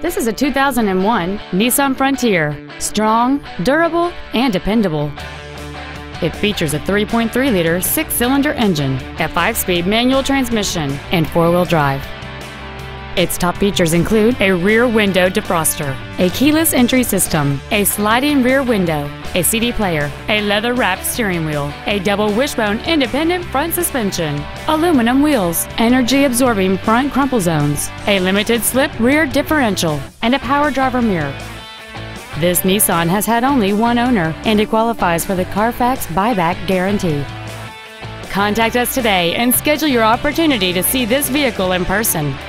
This is a 2001 Nissan Frontier. Strong, durable, and dependable. It features a 3.3-liter six-cylinder engine, a 5-speed manual transmission, and four-wheel drive. Its top features include a rear window defroster, a keyless entry system, a sliding rear window, a CD player, a leather-wrapped steering wheel, a double wishbone independent front suspension, aluminum wheels, energy-absorbing front crumple zones, a limited-slip rear differential, and a power driver mirror. This Nissan has had only one owner, and it qualifies for the Carfax buyback guarantee. Contact us today and schedule your opportunity to see this vehicle in person.